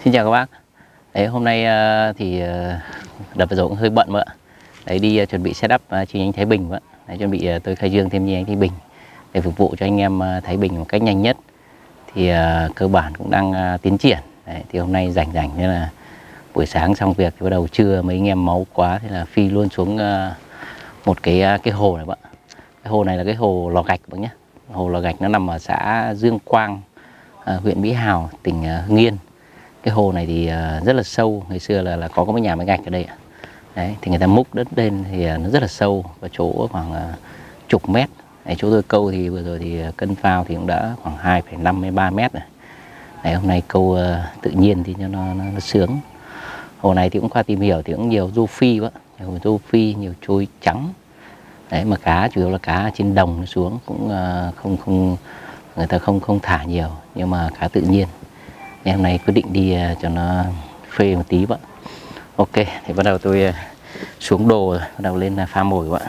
Xin chào các bác. Đấy, hôm nay đợt vừa rồi cũng hơi bận ạ. Đấy, đi chuẩn bị setup chi nhánh Thái Bình ạ. Đấy, chuẩn bị tôi khai trương thêm chi nhánh Thái Bình để phục vụ cho anh em Thái Bình một cách nhanh nhất. Thì cơ bản cũng đang tiến triển. Đấy, thì hôm nay rảnh nên là buổi sáng xong việc thì bắt đầu trưa mấy anh em máu quá thế là phi luôn xuống một cái hồ này bạn. Cái hồ này là cái hồ Lò Gạch bạn nhé. Hồ Lò Gạch nó nằm ở xã Dương Quang, huyện Mỹ Hào, tỉnh Hưng Yên. Cái hồ này thì rất là sâu, ngày xưa là có mấy nhà máy gạch ở đây. Đấy, thì người ta múc đất lên thì nó rất là sâu, và chỗ khoảng chục mét. Đấy, chỗ tôi câu thì vừa rồi thì cân phao thì cũng đã khoảng 2,5 đến 3 mét rồi. Đấy, hôm nay câu tự nhiên thì cho nó sướng. Hồ này thì cũng qua tìm hiểu thì cũng nhiều rô phi quá, nhiều rô phi, nhiều trôi trắng. Đấy, mà cá chủ yếu là cá trên đồng nó xuống, cũng người ta không thả nhiều, nhưng mà cá tự nhiên. Hôm nay quyết định đi cho nó phê một tí bạn. Ok, thì bắt đầu tôi xuống đồ rồi, bắt đầu lên pha mồi bạn.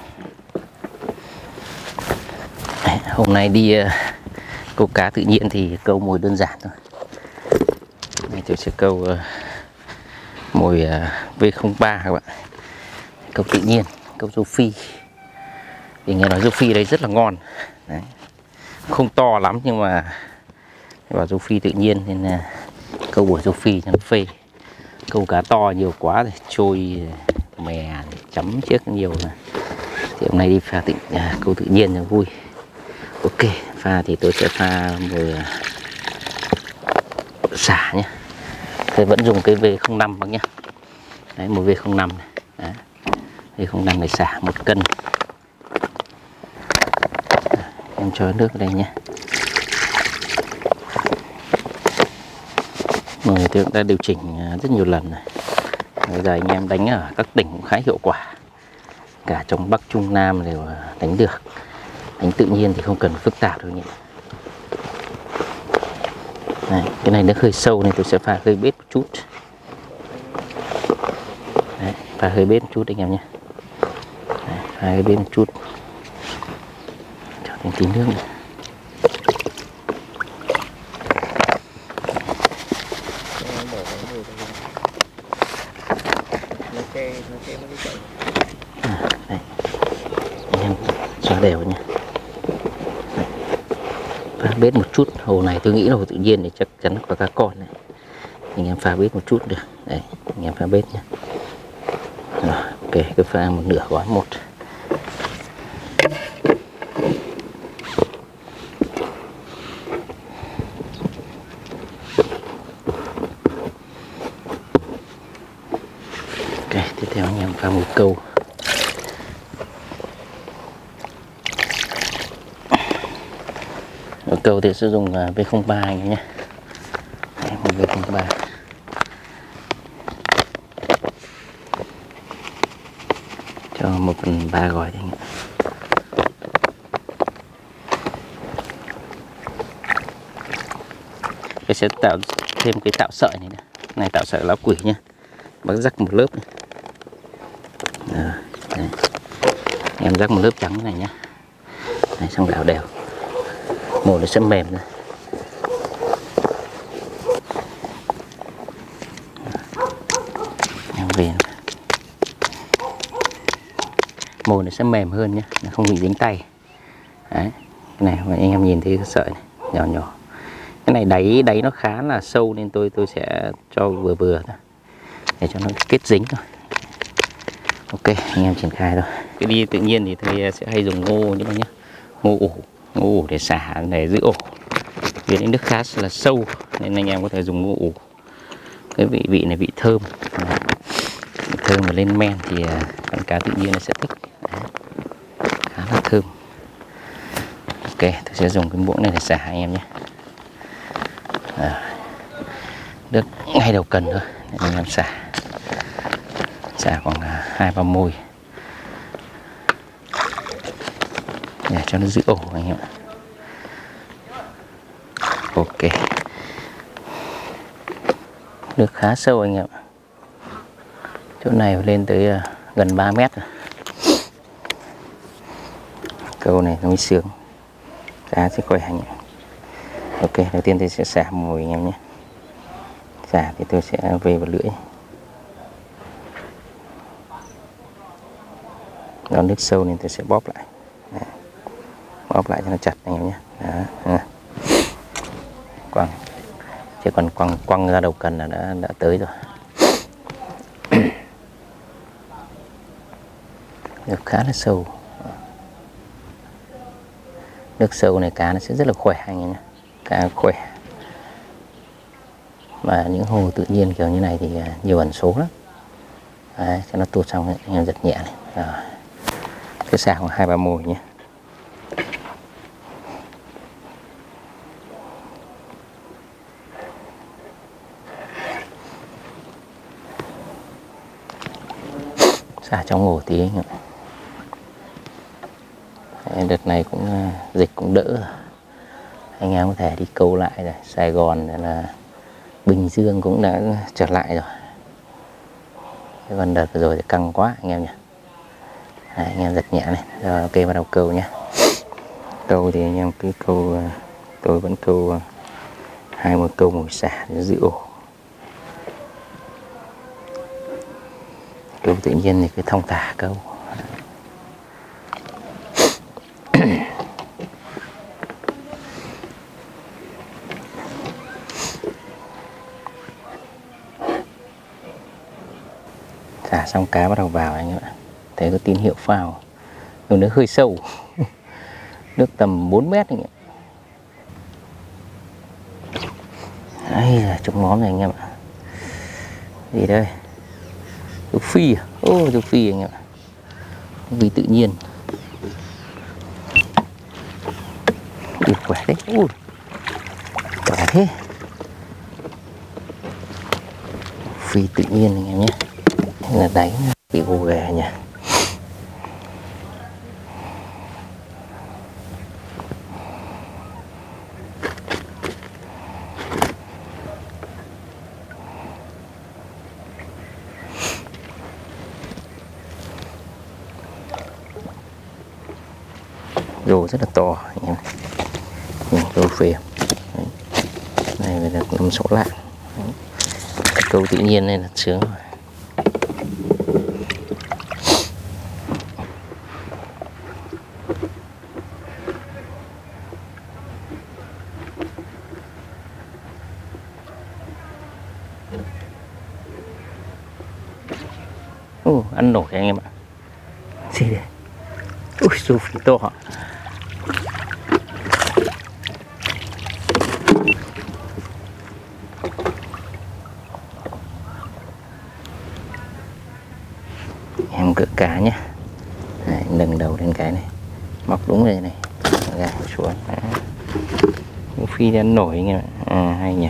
Hôm nay đi câu cá tự nhiên thì câu mồi đơn giản thôi. Này tôi sẽ câu mồi V03 các bạn. Câu tự nhiên, câu rô phi. Thì nghe nói rô phi đấy rất là ngon. Đấy. Không to lắm nhưng mà rô phi tự nhiên nên câu buổi rô phi cho nó phê. Câu cá to nhiều quá rồi, trôi mè chấm chiếc nhiều rồi. Thì hôm nay đi pha câu tự nhiên cho vui. Ok, pha thì tôi sẽ pha mồi xả nhé. Tôi vẫn dùng cái V05 bác nhé. Đấy, mồi V05 này. Đấy. V05 này xả 1 cân. Em cho nước ở đây nhé. Mồi tôi cũng đã điều chỉnh rất nhiều lần rồi. Bây giờ anh em đánh ở các tỉnh cũng khá hiệu quả. Cả trong Bắc Trung Nam đều đánh được. Đánh tự nhiên thì không cần phức tạp đâu nhỉ. Đấy, cái này nước hơi sâu nên tôi sẽ pha hơi bết một chút. Đấy, pha hơi bết một chút anh em nhé. Đấy, pha hơi bết một chút. Cho thêm tí nước nữa. Đây. Anh em xóa đều nha. Pha bết một chút. Hồ này tôi nghĩ là hồ tự nhiên thì chắc chắn có cá con này. Anh em pha bết một chút được. Đấy, anh em pha bết nha. Rồi, ok, cứ pha một nửa gói một. Ok, tiếp theo anh em pha một câu. Ở câu thì sẽ dùng V03 anh em nhé. Đấy, một V03. Cho 1/3 gói anh ạ. Tôi sẽ tạo thêm cái tạo sợi này nữa. Này tạo sợi lá quỷ nhé. Bác rắc một lớp này. Đấy. Em rắc một lớp trắng này nhé. Đấy, xong đảo đều. Mồi nó sẽ mềm rồi. Em về mồi nó sẽ mềm hơn nhé, nó không bị dính tay. Đấy, cái này mà anh em nhìn thấy cái sợi này, nhỏ nhỏ. Cái này đáy nó khá là sâu nên tôi sẽ cho vừa vừa thôi để cho nó kết dính thôi. Ok, anh em triển khai thôi. Cái đi tự nhiên thì thầy sẽ hay dùng ngô như thế nhé, ngô ủ để xả, để giữ ổ. Vì nước khá là sâu nên anh em có thể dùng ngô ủ. Cái vị này vị thơm. Vị thơm mà lên men thì con cá tự nhiên nó sẽ thích. Đấy. Khá là thơm. Ok, tôi sẽ dùng cái muỗng này để xả anh em nhé. Nước ngay đầu cần thôi để anh em xả khoảng 2-3 môi để cho nó giữ ổ anh em ạ. Ok, nước khá sâu anh em ạ. Chỗ này lên tới gần 3 mét rồi. Câu này nó mới sướng, cá sẽ khỏe anh em. Ok, đầu tiên thì sẽ xả mồi anh em nhé. Xả thì tôi sẽ về vào lưỡi. Nó nước sâu nên tôi sẽ bóp lại. Đấy. Bóp lại cho nó chặt anh em nhé. Đó. Quăng. Chỉ còn quăng ra đầu cần là đã tới rồi. Nước khá là sâu. Nước sâu này cá nó sẽ rất là khỏe anh em nhé. Cá khỏe. Mà những hồ tự nhiên kiểu như này thì nhiều ẩn số lắm. Đấy, cho nó tuột xong anh em giật nhẹ này. Rồi. Cứ xả khoảng 2-3 mồi nhé. Xả trong hồ tí anh ạ. Đợt này cũng dịch cũng đỡ, anh em có thể đi câu lại rồi. Sài Gòn là Bình Dương cũng đã trở lại rồi. Còn đợt vừa rồi thì căng quá anh em nhỉ. Đấy, anh em giật nhẹ này. Rồi ok, bắt đầu câu nhé. Câu thì anh em cứ câu, tôi vẫn câu 20 câu mồi xả để giữ ổ. Câu tự nhiên thì cứ thong thả câu. Xả xong cá bắt đầu vào anh ạ. Thấy có tín hiệu phao. Nước hơi sâu. Nước tầm 4 mét anh ạ. Đây là trống móm này anh em ạ. Gì đây? Châu Phi à? Ô, châu Phi anh em ạ. Vì tự nhiên. Ui, khỏe đấy. Ui, khỏe thế. Phi tự nhiên anh em nhé. Là đánh bị gồ ghề nhỉ. Rô rất là to anh em. Rô phèo. Này là 5-6 lạng. Câu tự nhiên này là sướng rồi. Ăn nổi anh em ạ. Gì đây? Ui, rô phí to hả? Em cỡ cá nhé. Đấy, nâng đầu lên cái này, móc đúng đây này, gạt xuống. Rô phi ăn nổi anh em ạ. Hay nhỉ.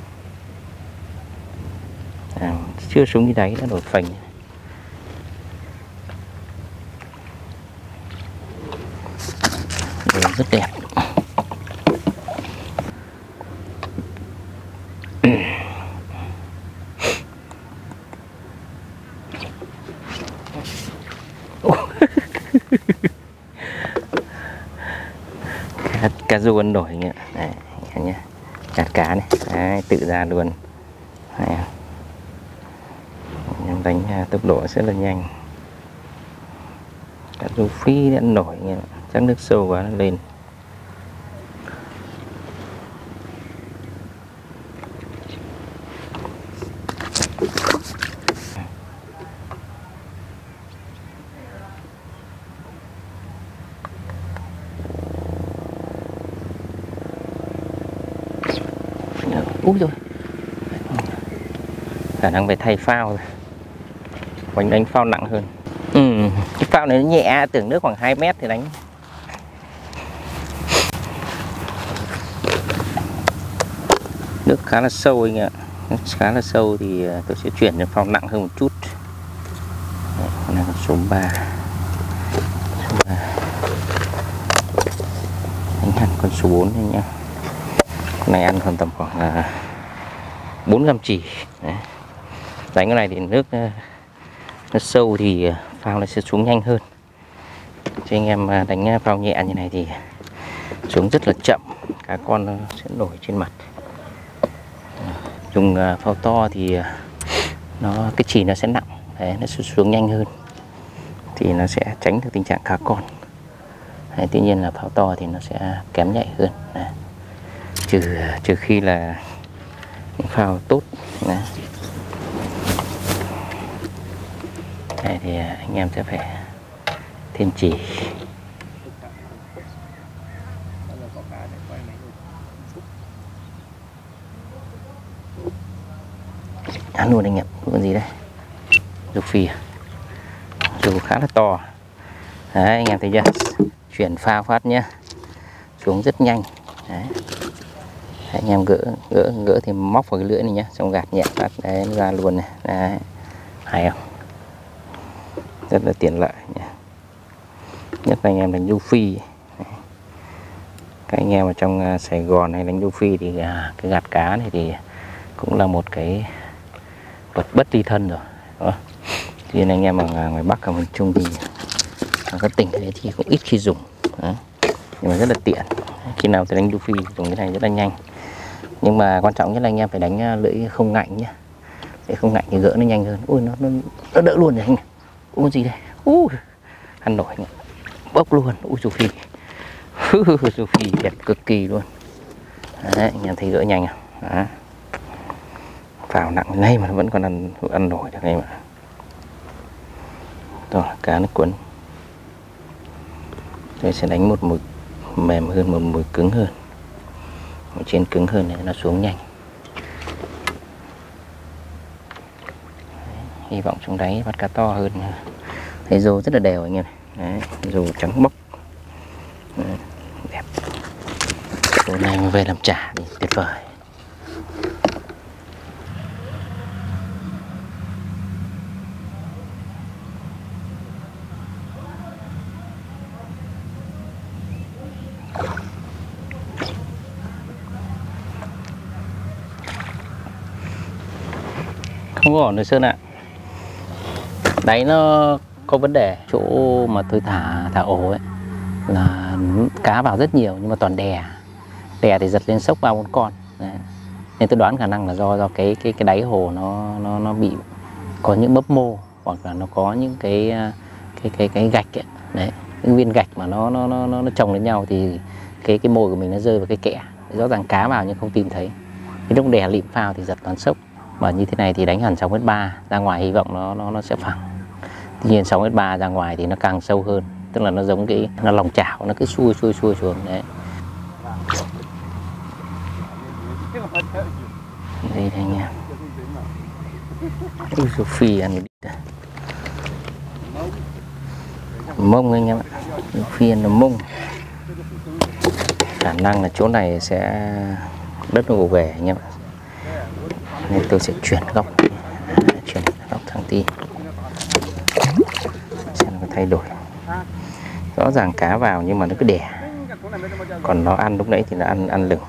Chưa xuống cái đáy đã nổi phành. Rất đẹp. Cá rô ăn nổi anh ạ. Đây, anh nhé. Gạt cá này. Đấy, tự ra luôn. Đây. Em đánh tốc độ rất là nhanh. Cá rô phi ăn nổi anh ạ. Chắc nước sâu quá nó lên. Úi rồi. Khả năng phải thay phao rồi. Mình đánh phao nặng hơn. Cái phao này nó nhẹ, tưởng nước khoảng 2 mét thì đánh. Nước khá là sâu anh ạ. Nước khá là sâu thì tôi sẽ chuyển cho phao nặng hơn một chút. Con này là số 3. Đánh hẳn con số 4 đây nhá. Con này ăn còn tầm khoảng 4 gram chỉ. Đấy. Đánh cái này thì nước nó sâu thì phao nó sẽ xuống nhanh hơn. Cho anh em đánh phao nhẹ như này thì xuống rất là chậm, cá con nó sẽ nổi trên mặt. Dùng phao to thì cái chì nó sẽ nặng, đấy, nó xuống nhanh hơn, thì nó sẽ tránh được tình trạng cá con. Đấy, tuy nhiên là phao to thì nó sẽ kém nhạy hơn. Đấy. Trừ khi là những phao tốt. Đấy. Đây thì anh em sẽ phải thêm chì. Ăn luôn anh em, con gì đây? Rục phi, dù khá là to. Đấy, anh em thấy chưa? Chuyển phao phát nhá, xuống rất nhanh. Đấy. Đấy, anh em gỡ thì móc vào cái lưỡi này nhá, xong gạt nhẹ phát, đấy nó ra luôn này. Đấy. Hay không? Rất là tiện lợi nhá. Nhất là anh em đánh du phi. Các anh em ở trong Sài Gòn hay đánh du phi thì cái gạt cá này thì cũng là một cái vật bất ly thân rồi. Đó. Thì anh em ở ngoài Bắc ở miền Trung thì ở các tỉnh đấy thì cũng ít khi dùng. Đó. Nhưng mà rất là tiện. Khi nào tôi đánh du phi dùng cái này rất là nhanh. Nhưng mà quan trọng nhất là anh em phải đánh lưỡi không ngạnh nhé. Để không ngạnh thì gỡ nó nhanh hơn. Ui nó đỡ luôn rồi anh. Ui con gì đây? Ăn nổi nhỉ. Bốc luôn. Ui du phi. Du phi đẹp cực kỳ luôn. Đấy, anh em thấy gỡ nhanh à? Đó. Phao nặng này mà nó vẫn còn ăn nổi được đây mà. Rồi cá nó cuốn. Tôi sẽ đánh một mực mềm hơn, một mực cứng hơn. Một trên cứng hơn này nó xuống nhanh. Đấy, hy vọng trong đáy bắt cá to hơn. Thấy rô rất là đều anh em này. Đấy, rô trắng bóc. Đấy, đẹp. Tối nay mà về làm chả thì tuyệt vời. Không có ổn rồi Sơn ạ. Đáy nó có vấn đề. Chỗ mà tôi thả ổ ấy là cá vào rất nhiều nhưng mà toàn đè. Đè thì giật lên sốc vào một con. Đấy. Nên tôi đoán khả năng là do cái đáy hồ nó bị có những mấp mô, hoặc là nó có những cái gạch ấy. Đấy, những viên gạch mà nó chồng lên nhau thì cái mồi của mình nó rơi vào cái kẽ. Rõ ràng cá vào nhưng không tìm thấy. Cái lúc đè lịm phao thì giật toàn sốc. Mà như thế này thì đánh hẳn 6m3 ra ngoài, hy vọng nó sẽ phẳng. Tuy nhiên 6m3 ra ngoài thì nó càng sâu hơn, tức là nó giống nó lòng chảo, nó cứ xuôi xuống đấy. Đây anh em. Ui dồi phi ăn đi. Mông anh em ạ. Phi ăn là mông. Khả năng là chỗ này sẽ đất nó gồ ghề anh em ạ. Nên tôi sẽ chuyển góc thẳng tí xem nó thay đổi. Rõ ràng cá vào nhưng mà nó cứ đẻ, còn nó ăn lúc nãy thì nó ăn lửng.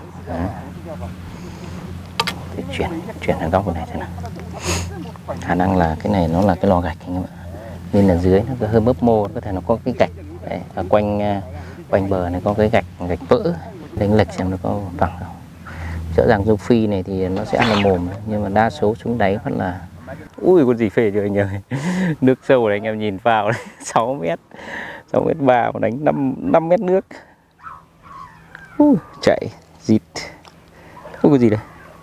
Để chuyển ở góc này thế nào. Khả năng là cái này nó là cái lò gạch anh em ạ, nên là dưới nó hơi mấp mô, có thể nó có cái gạch đấy, và quanh bờ này có cái gạch vỡ. Đánh lệch xem nó có phẳng không. Rõ ràng rô phi này thì nó sẽ ăn vào mồm, nhưng mà đa số xuống đáy vẫn là ui con gì phê chưa anh ơi. Nước sâu này anh em nhìn vào đấy. 6m3 mà đánh 5 mét nước. Chạy dịt không có gì đây.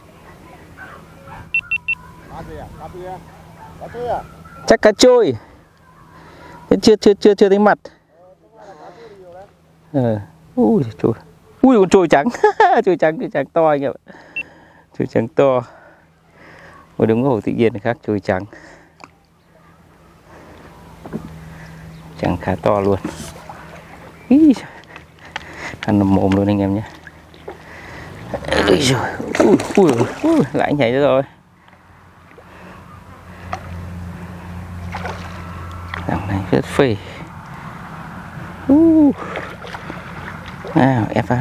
Chắc cá trôi. Chưa thấy mặt. Ui trôi. Ui con trôi trắng. Trôi trắng to anh em ạ. Trôi trắng to. Một đúng hồ tự nhiên khác, trôi trắng. Trắng khá to luôn. Ý, ăn nằm mồm luôn anh em nhé. Ui, lại nhảy ra rồi. Dòng này rất phê. Ép vào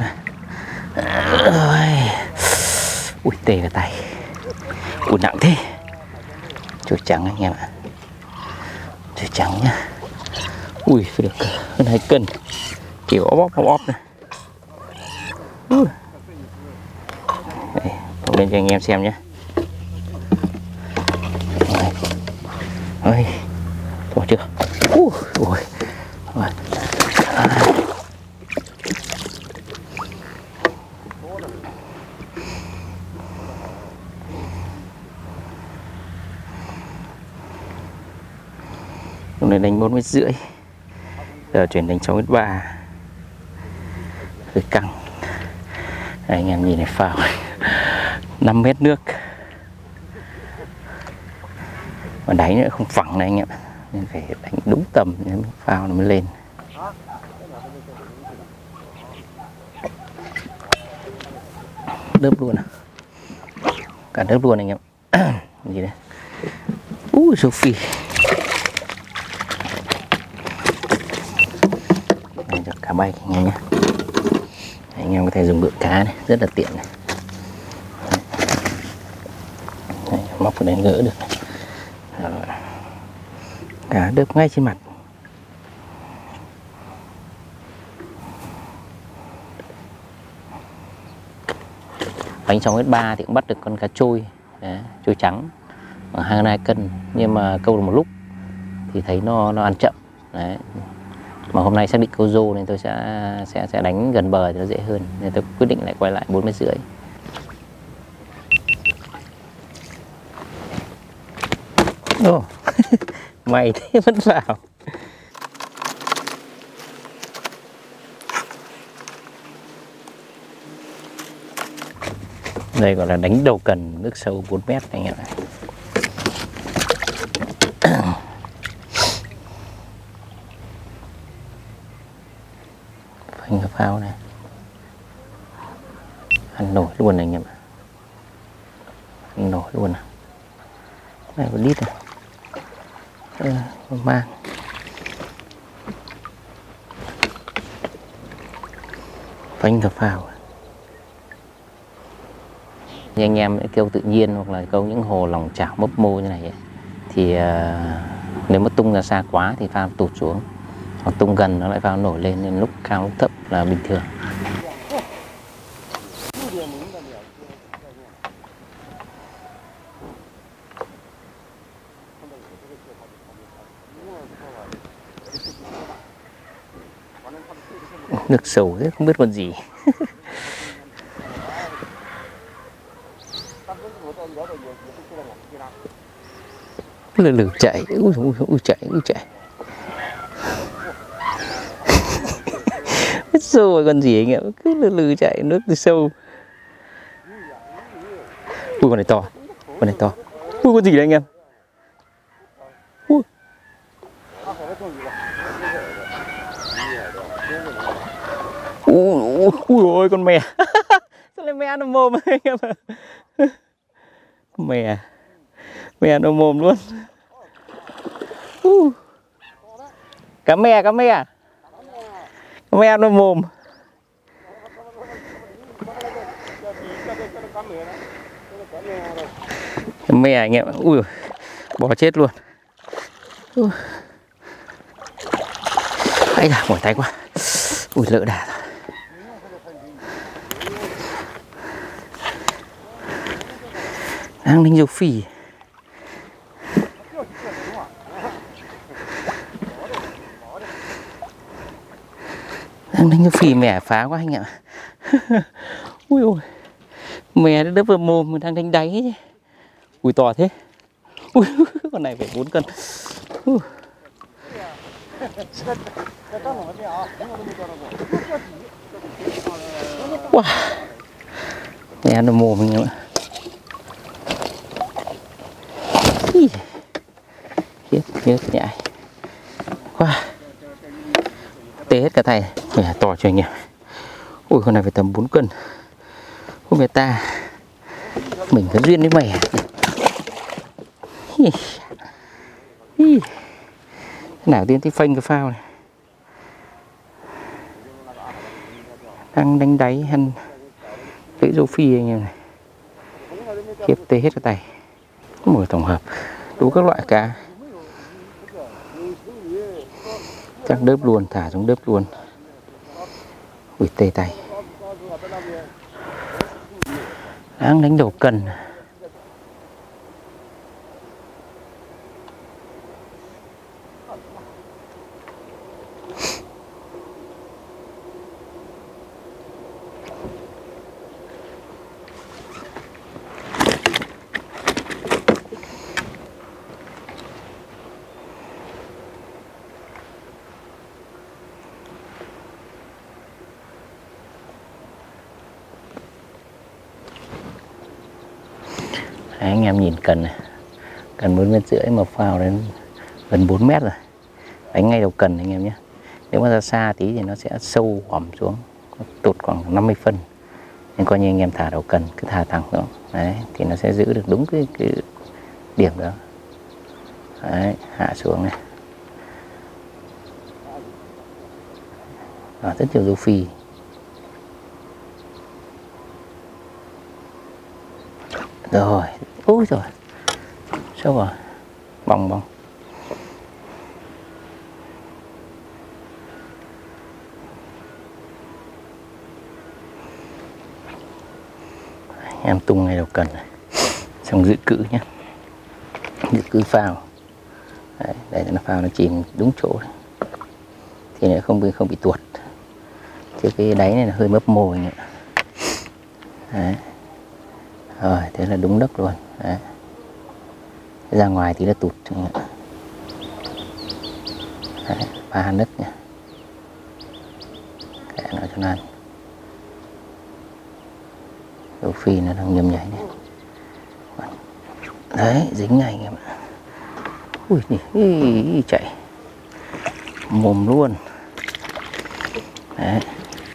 này. Ui tê vào tay. Ui nặng thế. Chuột trắng anh em ạ. Chuột trắng nhá. Ui phải được hơn 2 cân. Kiểu bóp này. Đây, lên cho anh em xem nhé. Hôm nay đánh 4,5 m. Giờ chuyển đánh 6,3 m. Hơi căng. Đây, anh em nhìn này, phao 5 mét nước. Mà đáy nữa không phẳng này anh em, nên phải đánh đúng tầm nên phao nó mới lên. Đớp luôn à? Cả đớp luôn anh em. Gì đấy? Sophie. Đây cho cá bay anh em nhé. Anh em có thể dùng bự cá này, rất là tiện này. Đây, móc vào đây gỡ được này. Rồi. Cá đớp ngay trên mặt. Bánh 6,3 thì cũng bắt được con cá trôi. Đấy, trôi trắng khoảng 2 cân, nhưng mà câu được một lúc thì thấy nó ăn chậm. Đấy. Mà hôm nay xác định câu rô nên tôi sẽ đánh gần bờ thì nó dễ hơn, nên tôi quyết định lại quay lại 4,5 m. Ồ, mày thế vẫn vào. Đây gọi là đánh đầu cần nước sâu 4 m anh em ạ. Phanh cái phao này ăn nổi luôn anh em ạ. Ăn nổi luôn à. Này có lít này. Mang phanh cái phao. Như anh em kêu tự nhiên hoặc là câu những hồ lòng chảo mấp mô như này ấy, thì nếu mà tung ra xa quá thì phao tụt xuống, hoặc tung gần nó lại phao nổi lên, nên lúc cao lúc thấp là bình thường. Nước sâu thế không biết con gì. Lử lử chạy, ui chạy. Biết sâu rồi con gì anh em, cứ lử chạy nước từ sâu. Ui con này to, ui con gì đấy anh em. Ui ôi con mè. Sao lại mè nó mồm anh em ạ. Mè nó mồm luôn. Cá mè nó mồm. Mè anh em. Ui, bỏ chết luôn. Ấy da, mỏi tay quá. Ui, lỡ đà rồi. Đang đánh râu phỉ. Đang đánh râu phỉ, mẻ phá quá anh ạ. Ui ôi, mè nó đớp vào mồm, mình đang đánh đáy chứ. Ui to thế. Ui, con này phải 4 cân. Wow. Mè nó mồm anh em ạ. Khiếp nhại quá. Tê hết cả tay. Mẹ to cho anh em. Ui con này phải tầm 4 cân. Ôi mẹ ta, mình có duyên với mày. Nào tiên tí phanh cái phao này. Đang đánh đáy ăn lưỡi râu phi anh em này. Khiếp tê hết cái tay. Một tổng hợp đủ các loại cá. Chắc đớp luôn, thả xuống đớp luôn. Ui tê tay. Đang đánh đầu cần. Đấy, anh em nhìn cần này, cần 4,5 m mà phao đến gần 4 mét rồi. Đánh ngay đầu cần anh em nhé. Nếu mà ra xa tí thì nó sẽ sâu hỏm xuống, tụt khoảng 50 phân. Nên coi như anh em thả đầu cần cứ thả thẳng xuống. Đấy, thì nó sẽ giữ được đúng cái điểm đó. Đấy, hạ xuống này. Đó, rất nhiều râu phi. Rồi, úi rồi, sâu rồi, bong bong. Em tung ngay đầu cần này, xong giữ cự nhé, giữ cự phao. Đấy, để cho nó phao nó chìm đúng chỗ này. Thì nó không bị tuột. Chứ cái đáy này là hơi mấp mô nhỉ. Đấy. Rồi, thế là đúng đất luôn. Đấy. Ra ngoài thì nó tụt. Đấy, 3 nấc nha. Kệ nó cho nó ăn. Râu phi nó đang nhầm nhảy này. Đấy, dính ngay anh em ạ. Ui, chạy mồm luôn. Đấy.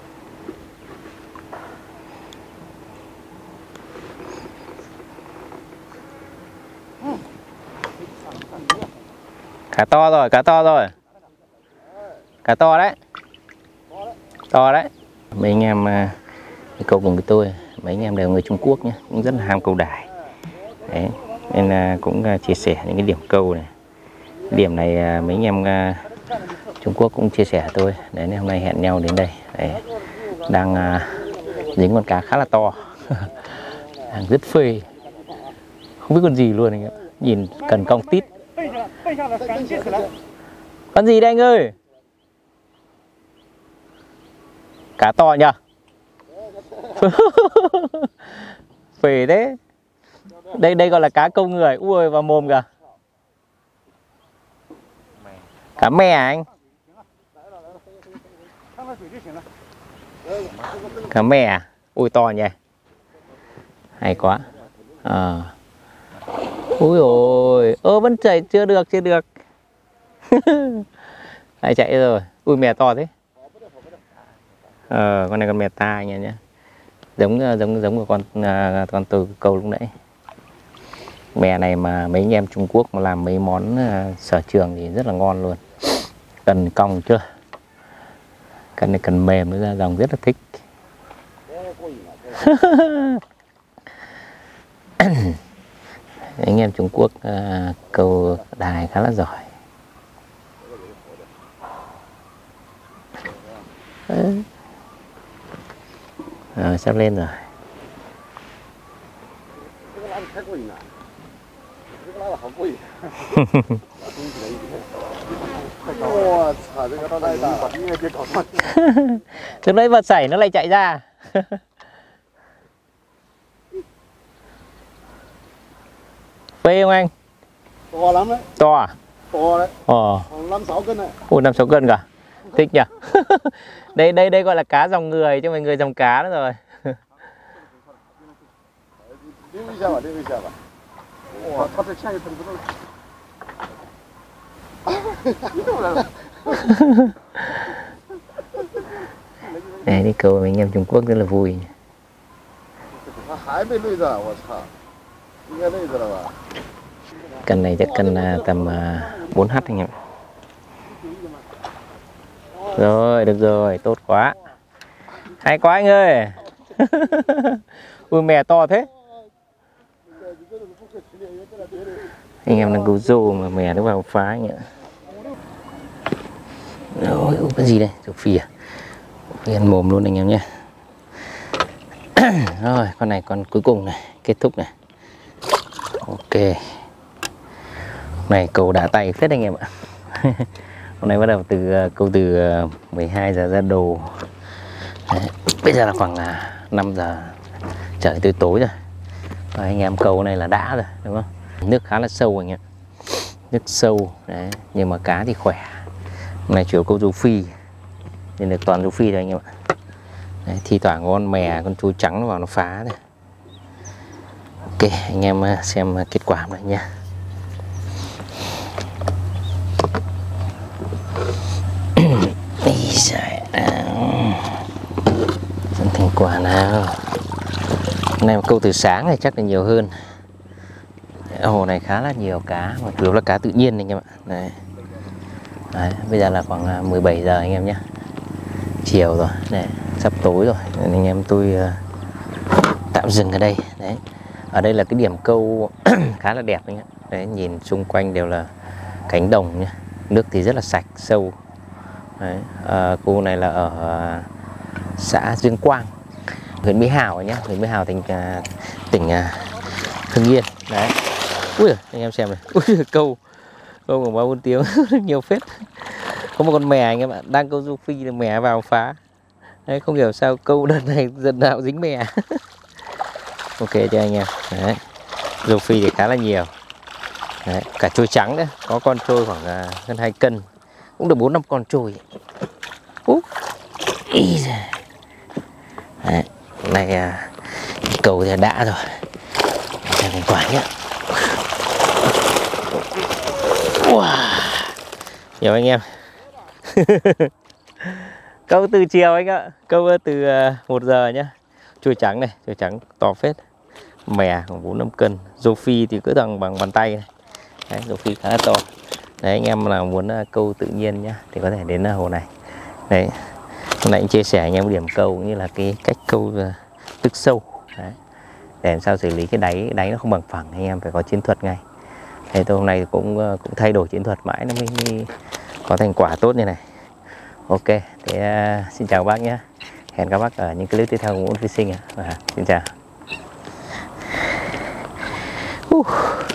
Cá to rồi, cá to rồi. Cá to đấy. To đấy. Mấy anh em câu cùng với tôi, mấy anh em đều người Trung Quốc nhé, cũng rất là ham câu đài. Đấy, nên cũng chia sẻ những cái điểm câu này. Điểm này mấy anh em Trung Quốc cũng chia sẻ tôi. Đấy, nên hôm nay hẹn nhau đến đây. Đấy, đang dính con cá khá là to. Đang rất phê. Không biết con gì luôn anh ạ. Nhìn cần cong tít. Con gì đây anh ơi? Cá to nhỉ? Phê thế. Đây gọi là cá câu người. Ui vào mồm kìa. Cá mè à anh? Cá mè à? Ui to nhỉ. Hay quá. Ui ôi. Vẫn chạy chưa được. Lại chạy rồi. Ui mè to thế. Con này con mè ta anh em nhé. Giống của con từ câu lúc nãy. Mè này mà mấy anh em Trung Quốc mà làm mấy món sở trường thì rất là ngon luôn. Cần cong chưa? Cần này cần mềm nữa, ra dòng rất là thích. Anh em Trung Quốc câu đài khá là giỏi. Rồi, sắp lên rồi. Trước đấy vật sảy nó lại chạy ra. Phê không anh? To lắm đấy. To à? To đấy. 5-6 cân này. Ủa 5-6 cân cả. Thích nhỉ? Đây gọi là cá dòng người chứ mình người dòng cá nữa rồi. Đấy, đi câu với anh em Trung Quốc rất là vui. Cần này chắc cần tầm 4H anh em. Rồi, được rồi, tốt quá. Hay quá anh ơi. Ui mè to thế. Anh em đang cứu rô mà mè nó vào phá anh ạ. Rồi, cái gì đây? Râu phi à? Phi ăn mồm luôn anh em nhé. Rồi, con này con cuối cùng này, kết thúc này. Ok. Này câu đá tay phết anh em ạ. Hôm nay bắt đầu câu từ 12 giờ ra đồ. Đấy, bây giờ là khoảng 5 giờ trời tới tối rồi. Và anh em câu này là đã rồi đúng không? Nước khá là sâu anh em. Nước sâu đấy, nhưng mà cá thì khỏe. Hôm nay chủ câu râu phi nên được toàn râu phi thôi anh em ạ. Đấy, thi thoảng con mè con chuối trắng nó vào nó phá này. Ok, anh em xem kết quả này nha. Xem thành quả nào. Hôm nay câu từ sáng này chắc là nhiều hơn. Hồ này khá là nhiều cá, mà chủ yếu là cá tự nhiên anh em ạ. Đấy. Đấy, bây giờ là khoảng 17 giờ anh em nhé. Chiều rồi, đấy, sắp tối rồi. Nên anh em tôi tạm dừng ở đây. Đấy. Ở đây là cái điểm câu khá là đẹp anh ạ. Đấy, nhìn xung quanh đều là cánh đồng nhé. Nước thì rất là sạch, sâu. Đấy. Khu này là ở xã Dương Quang, huyện Mỹ Hào nhé, huyện Mỹ Hào tỉnh Hưng Yên. Đấy. Ui, anh em xem này, ui, câu khoảng 3-4 tiếng rất nhiều phết. Có một con mè anh em ạ, đang câu rô phi là mè vào phá. Đấy, không hiểu sao câu đợt này dần nào dính mè. Ok cho anh em. Đấy. Rô phi thì khá là nhiều. Đấy. Cả trôi trắng nữa, có con trôi khoảng hơn 2 cân, cũng được 4-5 con trôi. Đấy. Này cầu thì đã rồi. Xem thành quả nhé. Wow. Nhiều anh em. Câu từ chiều anh ạ. Câu từ 1 giờ nhá. Trôi trắng này, trôi trắng to phết. Mè khoảng 4-5 cân. Rô phi thì cứ bằng bàn tay này. Đấy, rô phi khá là to. Đấy, anh em là muốn câu tự nhiên nhá thì có thể đến hồ này. Đấy. Hôm nay anh chia sẻ anh em điểm câu cũng như là cái cách câu tức sâu. Đấy. Để làm sao xử lý cái đáy nó không bằng phẳng, anh em phải có chiến thuật ngay. Thế tôi hôm nay cũng thay đổi chiến thuật mãi nó mới có thành quả tốt như này. Ok, thế xin chào bác nhé. Hẹn các bác ở những clip tiếp theo của Út Fishing. Xin chào.